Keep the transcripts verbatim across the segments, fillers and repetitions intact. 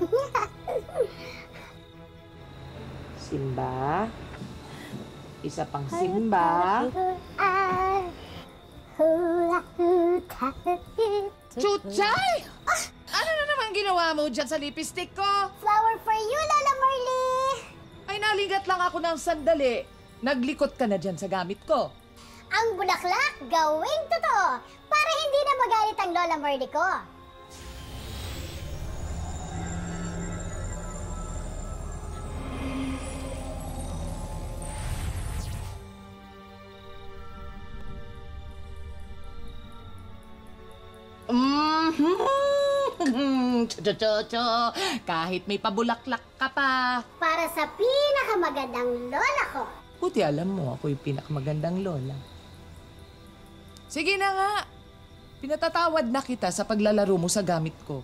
Simba. Isa pang Simba. Chuchay! Ah! Ano na naman ginawa mo dyan sa lipstick ko? Flower for you, Lola Marley! Ay, naligat lang ako ng sandali. Naglikot ka na dyan sa gamit ko. Ang bulaklak, gawing totoo para hindi na magalit ang Lola Marley ko. Mm-hmm. Cho-cho-cho, kahit may pabulaklak ka pa. Para sa pinakamagandang lola ko. Buti alam mo, ako yung pinakamagandang lola. Sige na nga. Pinatatawad na kita sa paglalaro mo sa gamit ko.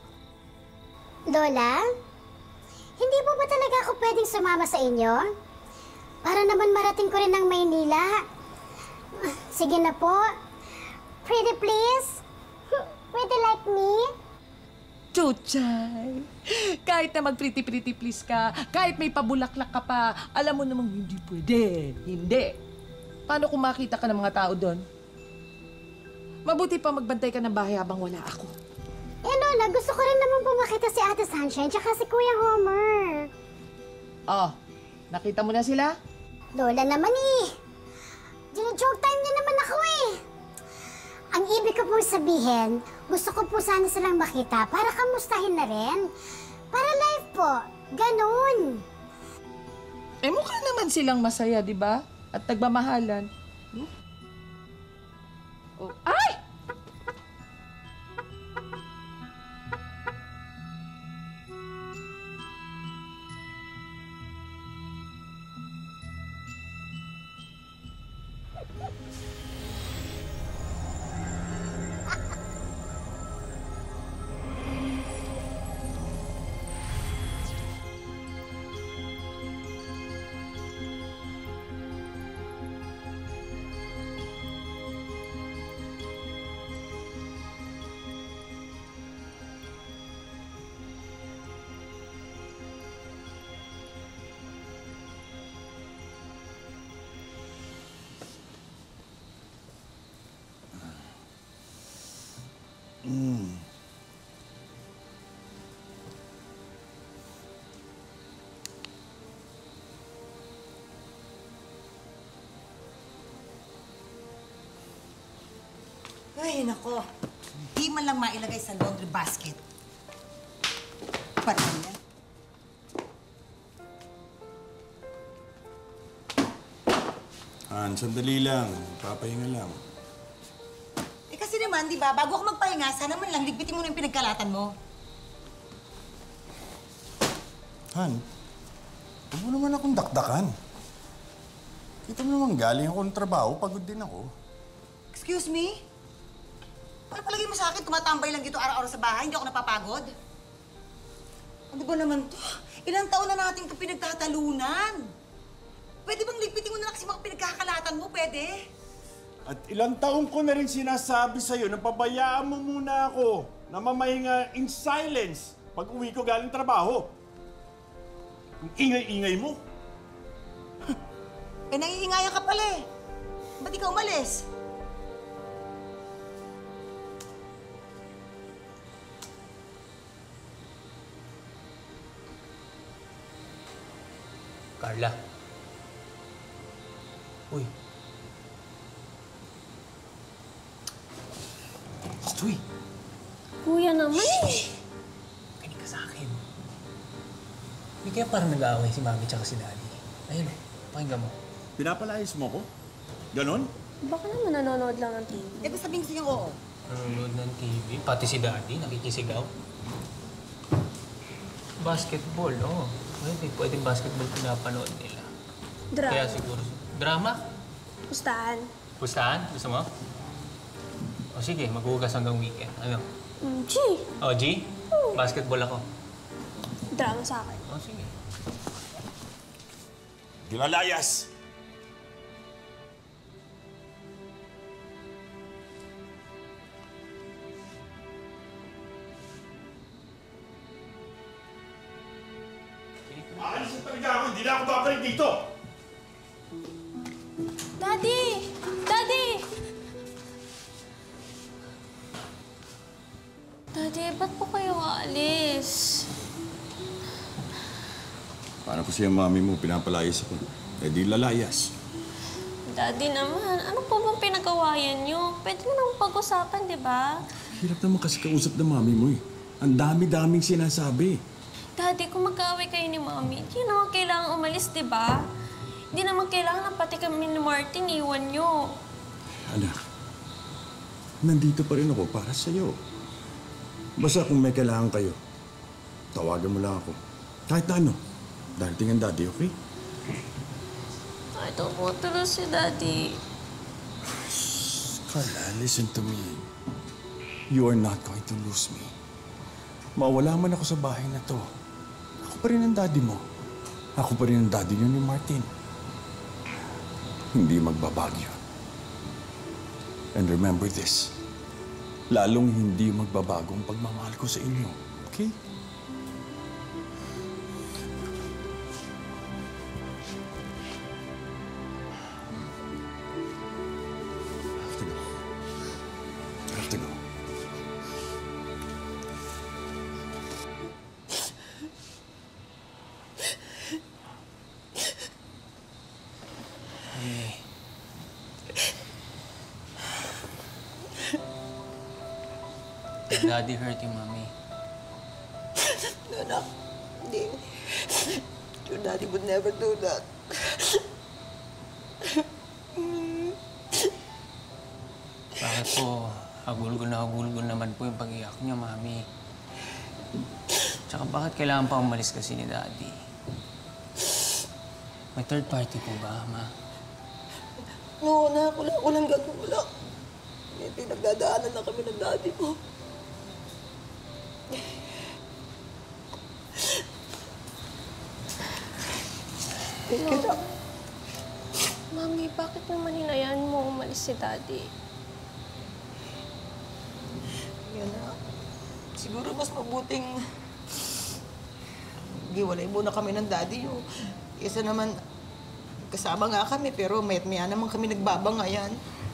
Lola, hindi po ba talaga ako pwedeng sumama sa inyo? Para naman marating ko rin ang Maynila. Sige na po. Pretty please. Pretty like me? Chuchay, kahit na mag-pretty-pretty please ka, kahit may pabulaklak ka pa, alam mo namang hindi pwede. Hindi. Paano kung makita ka ng mga tao doon? Mabuti pa magbantay ka ng bahay habang wala ako. Eh Lola, gusto ko rin naman po makita si Ate Sunshine tsaka si Kuya Homer. Oh, nakita mo na sila? Lola naman eh. Gino-joke time niya naman ako eh. Ang ibig ko pong sabihin, gusto ko po sana silang makita para kamustahin na rin. Para live po. Ganun. Eh mukha naman silang masaya, di ba? At nagmamahalan. Hmm? Oh. Ay! Mm. Ay, nako. Di man lang mailagay sa laundry basket. Parang yan. Han, sandali lang. Papahinga lang. Eh kasi naman, di ba, bago ako magpahinga, sana man lang ligpitin mo na yung pinagkalatan mo. Han, huwag mo naman akong dakdakan. Kita mo naman galing ako ng trabaho, pagod din ako. Excuse me? Ano palagay mo sa akin? Tumatambay lang dito araw-araw sa bahay, hindi ako napapagod? Ano ba naman to? Ilang taon na natin ito pinagtatalunan. Pwede bang ligpitin mo na lang kasi mga pinagkakalatan mo? Pwede? At ilang taon ko na rin sinasabi sa'yo na pabayaan mo muna ako na mamahinga in silence pag uwi ko galing trabaho. Ang ingay-ingay mo. Eh, nangiingayan ka pala eh. Ba't ikaw umalis? Carla. Uy. Stoy! Kuya naman eh. Kanig ka sa akin. Hindi kaya parang nag-aaway si Mami tsaka si Daddy. Ayun o, pakinggan mo. Pinapalayas mo ko? Ganon? Baka naman nanonood lang ng T V. Eh, basta sabihin sa'yo, oo. Nanonood ng T V, pati si Daddy, nakikisigaw. Basketball, oo. Oh. Pwede, pwedeng basketball pinapanood nila. Drama. Kaya siguro, drama? Pustahan. Pustahan? Gusto mo? O sige, maghuhugas hanggang weekend. Ano? Mm, G. O, G? Oo. Basketball ako. Drama sa akin. O, sige. Gilalayas! niya ako, hindi na ako babalik dito! Daddy! Daddy! Daddy, ba't po kayo aalis? Paano ko siya mami mo, pinapalayas ako. Eh di lalayas. Daddy naman, ano po bang pinagawayan niyo? Pwede mo nang pag-usapan, di ba? Hirap naman kasi kausap ng mami mo eh. Ang dami-daming sinasabi. Daddy, kung mag-away kayo ni Mami, hindi naman kailangan umalis, di ba? Hindi naman kailangan na pati kami ni Martin iwan niyo. Anak, nandito pa rin ako para sa'yo. Basta kung may kailangan kayo, tawagan mo lang ako. Kahit na ano, darating ang daddy, okay? I don't want to lose si Daddy. Carla, listen to me. You are not going to lose me. Mawala man ako sa bahay na to. Ako pa rin ang daddy mo. Ako pa rin ang daddy niyo ni Martin. Hindi magbabago yun. And remember this, lalong hindi magbabago ang pagmamahal ko sa inyo. Okay? I have to go. I have to go. Did Daddy hurt you, Mommy? No, anak. Hindi. Your daddy would never do that. Bakit po? Hagulgol na hagulgol naman po yung pag-iyak niyo, Mami. Tsaka bakit kailangan pa umalis kasi ni Daddy? May third party po ba, Ma? No, anak. Wala, walang ganun. Wala. May pinagdadaanan na kami ng daddy mo. Take it up. Mami, bakit naman hinayaan mo umalis si Daddy? Yan na. Siguro mas mabuting giwalay muna kami ng daddy nyo. Isa naman, kasama nga kami, pero mayat maya naman kami nagbabangayan.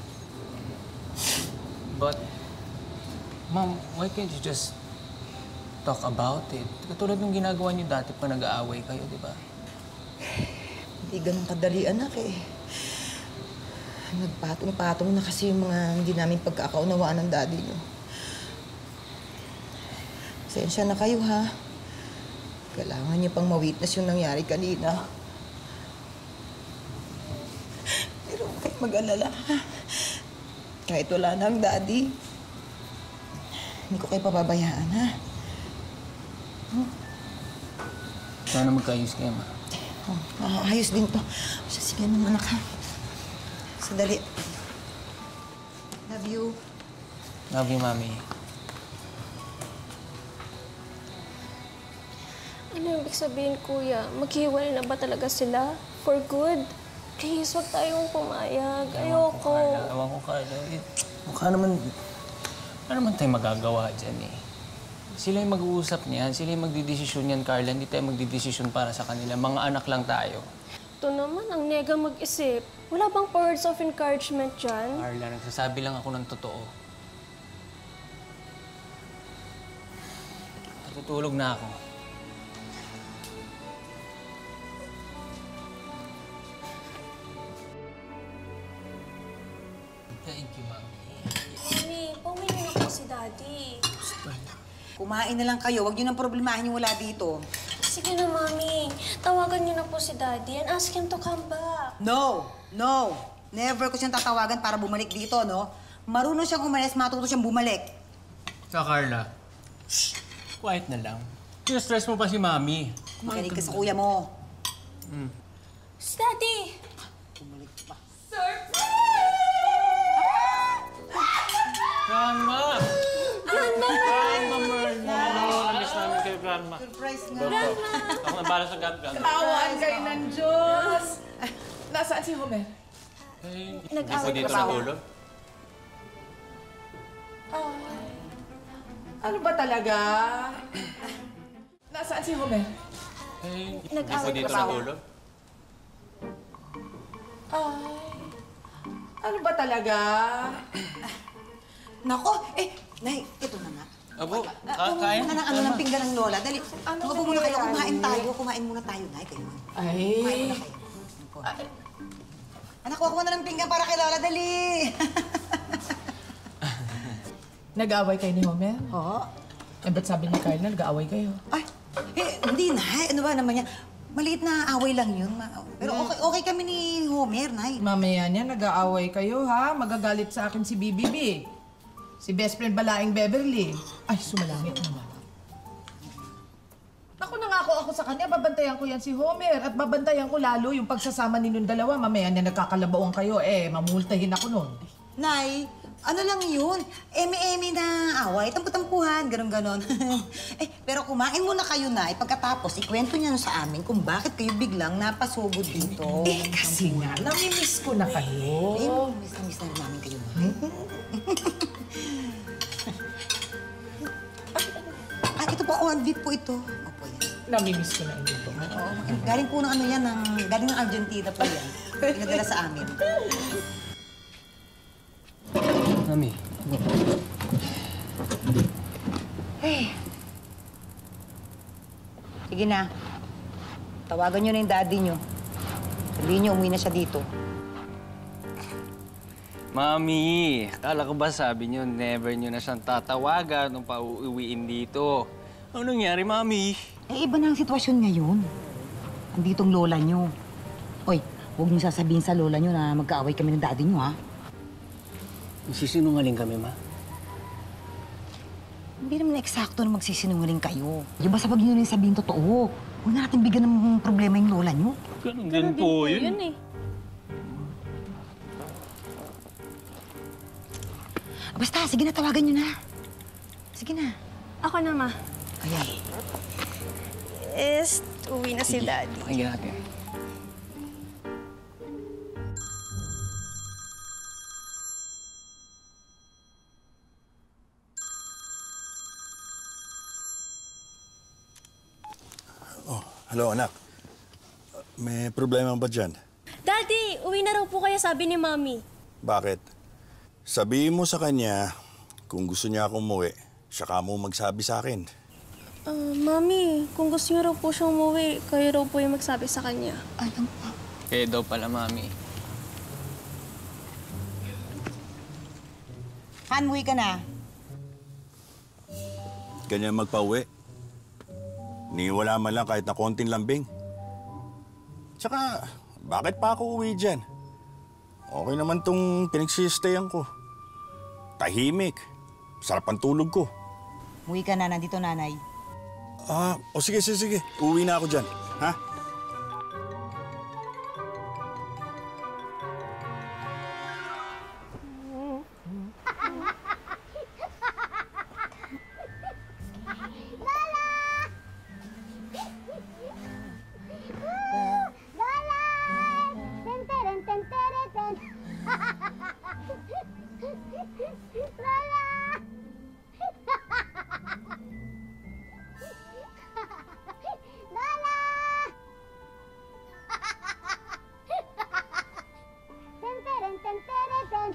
But, Mom, why can't you just talk about it? Katulad ng ginagawa niyo dati pa nag-aaway kayo, di ba? Hindi ganun kadali, anak eh. Nagpatong-patong na kasi yung mga hindi namin pagkakaunawaan ng daddy nyo. Pasensya na kayo, ha? Kailangan niyo pang ma-witness yung nangyari kanina. Pero huwag kayong mag-alala, ha? Kahit wala na ang daddy, hindi ko kayo pababayaan, ha? Hmm? Sana magkaayos kayo, Ma. Oh, ayos din to. Siya, sige naman, anak, ha? Sandali. Love you. Love you, Mami. Ano ibig sabihin, Kuya? Maghiwalay na ba talaga sila? For good? Please, huwag tayong pumayag. Ayoko. Ewan ko, Carla. Eh, mukha naman... Ano naman tayo magagawa dyan, eh? Sila yung mag-uusap niyan. Sila yung magdidesisyon niyan, Carla. Hindi tayo magdidesisyon para sa kanila. Mga anak lang tayo. Ito naman, ang nega mag-isip. Wala bang words of encouragement dyan? Carla, nagsasabi lang ako ng totoo. Natutulog na ako. Thank you, Mami. Mami, pauwi niyo na po si Daddy. Kumain na lang kayo. Huwag niyo nang problemahin yung wala dito. Sige na, Mami. Tawagan niyo na po si Daddy and ask him to come back. No! No! Never ko siyang tatawagan para bumalik dito, no? Marunong siyang umalis, matuto siyang bumalik. Ka, Carla. Shh! Quiet na lang. Kina-stress mo pa si Mami. Makinig ka sa kuya mo. Mm. Si Daddy! Bumalik pa. Grandma! Grandma! Grandma Merna! Namiss namin kayo, Grandma. Surprise nga. Grandma! Ako nabala sa Grandma. Awan kayo ng Diyos! Nasaan si Homer? Eh, hindi Nag-away po dito pa ba? natulog. Ano ba talaga? Nasaan si Homer? Eh, hindi Nag-away po dito pa sila. natulog? Ay, ano ba talaga? Nako, eh, Nay, ito na nga. Abo, Ah, ka kaya? Kumuha na ng ano ng pinggan ng Lola. Dali, Ano ano muna kayo, nangyayari? kumain tayo. Kumain muna tayo, Nay. Kayo. Kumain Ay, muna kayo. Ano po? Anak, kuha ko na ng pinggan para kay Lola. Dali! nag-aaway kayo ni Homer? Oo. Eh, ba't sabi ni Carla, nag-aaway kayo? Ay, eh, hindi, Nay. Ano ba naman yan? Maliit na away lang yun. Ma- Pero okay, okay kami ni Homer, Nay. Mamaya niya, nag-aaway kayo, ha? Magagalit sa akin si B B B. Si best friend balaing Beverly. Ay, sumalangit naman. Ako nangako ako sa kanya, babantayan ko yan si Homer. At babantayan ko lalo yung pagsasama ninyong dalawa. Mamaya niya nagkakalabawang kayo, eh, mamultahin ako nun. Nay, ano lang yun? Eme-eme na away, tampu-tampuhan, ganon-ganon. eh, pero kumain muna kayo, Nay. Pagkatapos, ikwento niyo sa amin kung bakit kayo biglang napasugod dito. Eh, kasi nga, namimiss ko na kayo. Eh, miss na miss na rin namin kayo, Nay. ah, ito po, one beat po ito. Opo, yan. Namimiss ko na ito. Oo, galing po ng ano yan, ng, galing ng Argentina po yan. Pinadala sa amin. Mami, Hey. Sige na. Tawagan niyo na yung daddy niyo. Sabihin niyo, umuwi na siya dito. Mami, akala ko ba sabi niyo never niyo na siyang tatawagan nung pauuwiin dito? Ano nangyari, Mami? Eh, iba na ang sitwasyon ngayon. Andito ang lola niyo. Oy, huwag niyo sasabihin sa lola niyo na magkaaway kami ng daddy niyo, ha? Sisinungaling kami, Ma. Hindi naman eksakto na magsisinungaling kayo. Yung basta pag niyo rin sabihin totoo. Huwag na natin bigyan ng problema yung lola niyo. Ganun din po yun. Yun eh. Basta, sige na, tawagan niyo na. Sige na. Ako na, Ma. Ayan. Is, uwi na si Daddy. Pakinggan natin. Oh, hello anak. May problema ba dyan? Daddy, uwi na raw po kayo, sabi ni Mommy. Bakit? Sabihin mo sa kanya kung gusto niya akong umuwi, saka mo magsabi sa akin. Ah, Mommy, kung gusto niyo raw po siyang umuwi, kayo raw po yung magsabi sa kanya. Ay, ang... Kaya daw pala, Mami. Han, umuwi ka na. Ganyan magpauwi. Ni wala man lang kahit na konting lambing. Tsaka, bakit pa ako uwi dyan? Okay naman tong pinagsistayang ko. Tahimik. Sarap ang tulog ko. Umuwi ka na, nandito nanay. Ah, o sige, sige, sige. Uwi na ako dyan. Ha? Lola! Ten, teren, ten, tere, ten. Lola! Lola! Ten, teren, ten, tere, ten.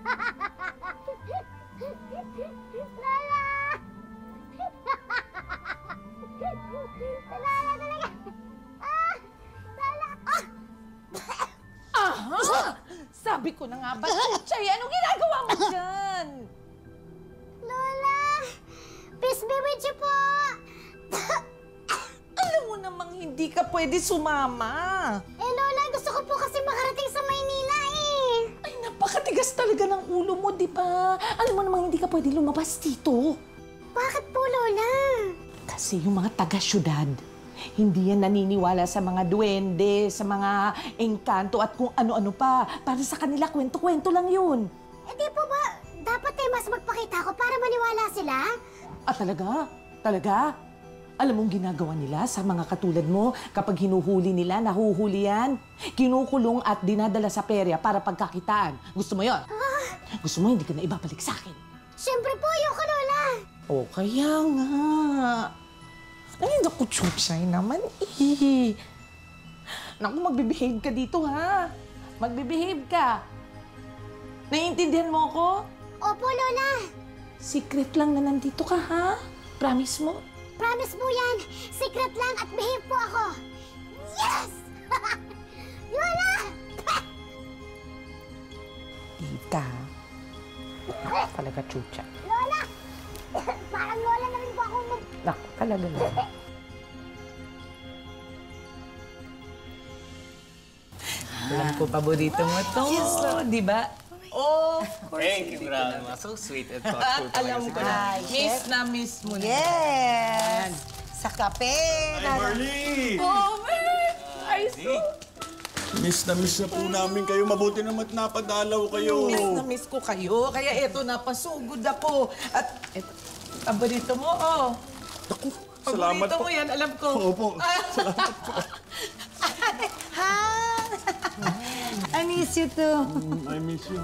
Lola! Lola talaga! Ah! Lola! Ah! Aha! Sabi ko na nga ba, Chuchay, anong ginagawa mo dyan? Lola! Peace be with you po! Alam mo namang hindi ka pwede sumama. Eh, Lola, gusto ko po kasi makarating sa Maynila eh. Ay, napakatigas talaga ng ulo mo, di ba? Alam mo namang hindi ka pwede lumabas dito. Bakit po, Lola? Kasi yung mga taga-syudad, hindi yan naniniwala sa mga duwende, sa mga engkanto at kung ano-ano pa. Para sa kanila, kwento-kwento lang yun. Eh, di po ba dapat eh mas magpakita ko para maniwala sila? Ah, talaga? Talaga? Alam mong ginagawa nila sa mga katulad mo kapag hinuhuli nila, nahuhuli yan. Kinukulong at dinadala sa perya para pagkakitaan. Gusto mo yon? Gusto mo hindi ka na ibabalik sa akin? Siyempre po, ayoko, Lola. O kaya nga. Ay, naku, Chuchay naman eh. Naku, magbibehave ka dito, ha? Magbibehave ka. Naiintindihan mo ako? Opo, Lola. Secret lang na nandito ka, ha? Promise mo? Promise po yan. Secret lang at behave po ako. Yes! Lola! Behave ka, ha? Talaga, Chucha. Lola! Parang Lola na rin po ako mag... Naku, talaga na. Alam ko, paborito mo to. Yes, di ba? Oh, of course. Thank you, Grandma. So sweet and thoughtful talaga Alam si ko Grandma. na. Miss na miss mo na. Yes! Sa kape! Hi, Marley! Oh, man! Ay, so... Miss na miss na po namin kayo. Mabuti naman napadalaw kayo. Miss na miss ko kayo. Kaya eto, napasugod ako. At eto, paborito mo, oh. Naku, salamat Paborito po. mo yan, alam ko. Opo, salamat po. Ha? I miss you too. Mm, I miss you.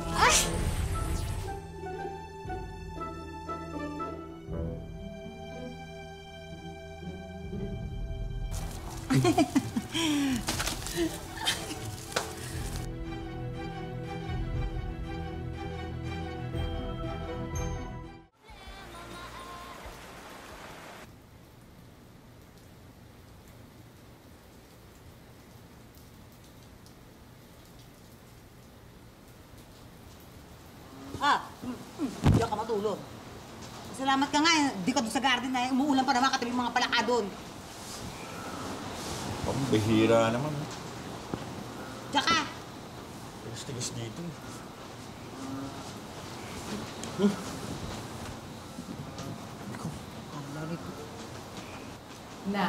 Ah, mm, mm, diyan ka matulog. Salamat ka nga, eh. Di ka doon sa garden na eh. Umuulan pa naman katabi yung mga palaka doon. Pambihira naman. Tsaka, Tigas-tigas dito. Na?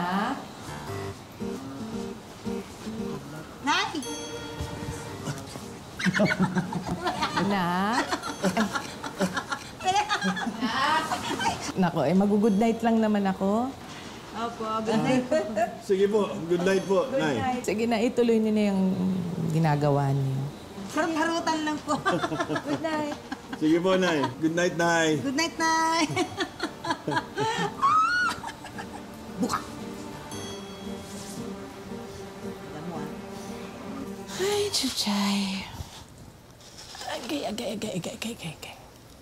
Nay! Na? Nako, eh, mag-good night lang naman ako. Opo, good night. Sige po, good night po, Nay. Sige na, ituloy niyo na yung ginagawa niyo. Harut-harutan lang po. Good night. Sige po, Nay. Good night, Nay. Good night, Nay! Buka! Alam mo ah. Ay, Chuchay. Agay, agay, agay, agay, agay, agay, agay.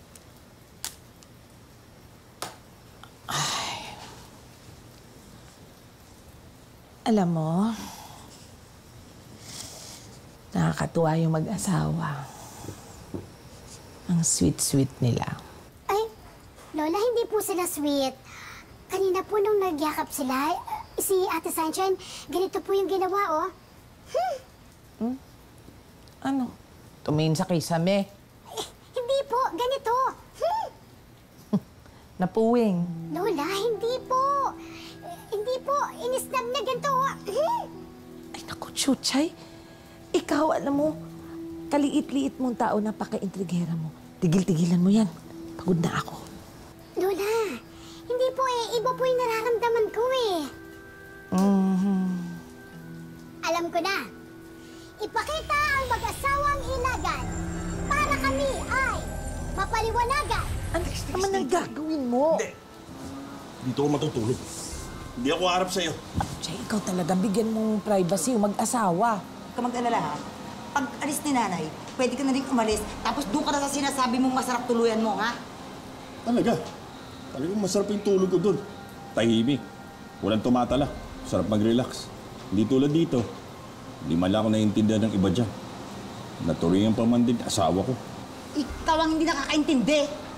Ay. Alam mo, nakakatuwa yung mag-asawa. Ang sweet-sweet nila. Ay, Lola, hindi po sila sweet. Kanina po nung nagyakap sila, si Ate Sunshine, ganito po yung ginawa, oh. Hmm. Ano? Tumingin sa kisame. Eh, hindi po, ganito. Hmm. Napuwing. Lola, hindi po. Eh, hindi po, inisnab na ganito, oh. Hmm. Ay, naku, Chuchay. Ikaw, alam mo, kaliit-liit mong tao, napaka-intrigera mo. Tigil-tigilan mo yan. Pagod na ako. Lola, hindi po eh. Iba po yung nararamdaman ko eh. Mhm. Alam ko na. Ipakita ang mag-asawang ilagan para kami ay mapaliwanagan. Ano naman ang gagawin mo? Hindi. Dito ako matutulog. Hindi ako harap sa'yo. Chay, ikaw talaga, bigyan mong privacy yung mag-asawa. Huwag ka mag-alala ha. Pag alis ni nanay, pwede ka na rin umalis, tapos doon ka na sa sinasabi mong masarap tuluyan mo, ha? Talaga. Talagang masarap yung tulog ko doon. Tahimik. Walang tumatala. Sarap mag-relax. Hindi tulad dito. Hindi man lang ako naiintindihan ng iba dyan. Natuloyan pa man din asawa ko. Ikaw ang hindi nakakaintindi.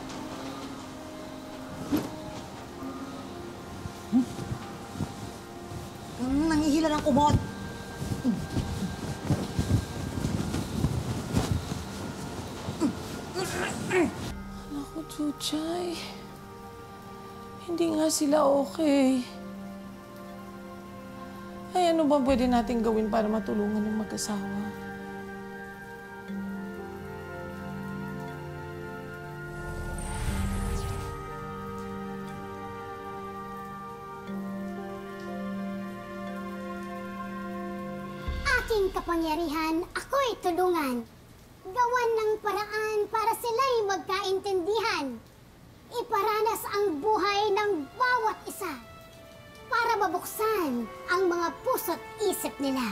Hmm, nangihila ng kumot. Naku, Chuchay. Hindi nga sila okay. Ay, ano ba pwede natin gawin para matulungan ng mag-asawa? Aking kapangyarihan, ako'y tulungan. Gawan ng paraan para sila'y magkaintindihan. Iparanas ang buhay ng bawat isa. para mabuksan ang mga puso't isip nila.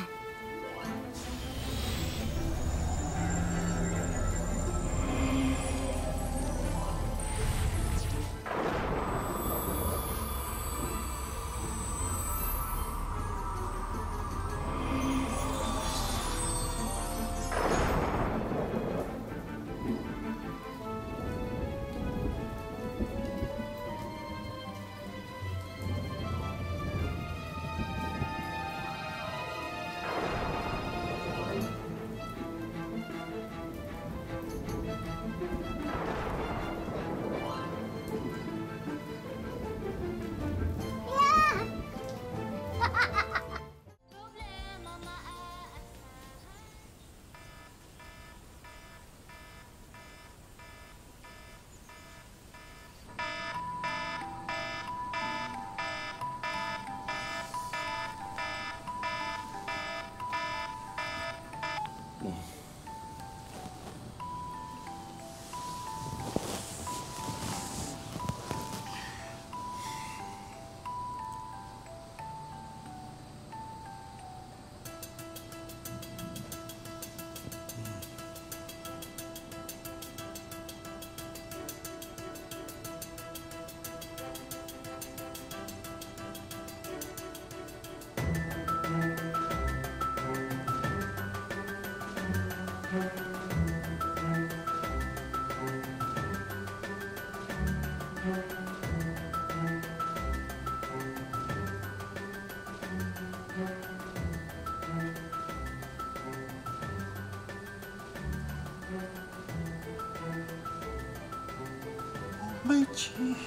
My G.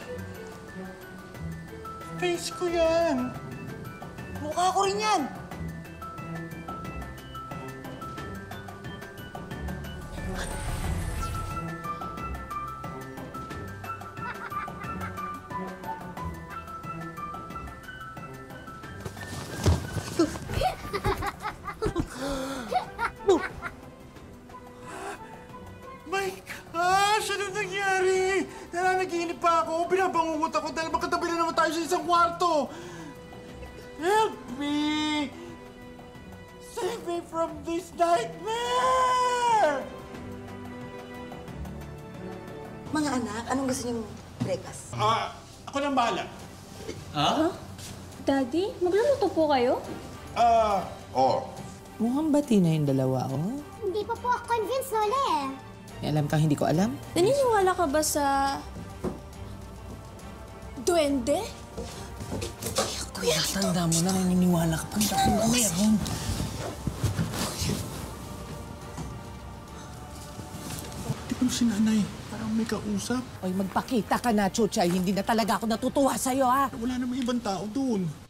Face ko yan. Mukha ko rin yan. My gosh! Ano nangyari? Nananaginip pa ako. Binabangungot ako dahil magkatabi na naman tayo sa isang kwarto. Help me! Save me from this nightmare! Mga anak, anong gusto niyong breakfast? Ah, ako nang bahala. Ha? Daddy, magluluto po kayo? Ah, oh. Mukhang bati na yung dalawa, oh. Hindi pa po ako convinced, Lola eh. May alam kang hindi ko alam? Naniniwala ka ba sa... duwende? Kuya, tanda mo na, naniniwala ka pa. Ang dami na meron. Di ba si nanay? Parang may kausap. Oy, magpakita ka na, Chuchay. Hindi na talaga ako natutuwa sa'yo, ha? Wala namang ibang tao doon.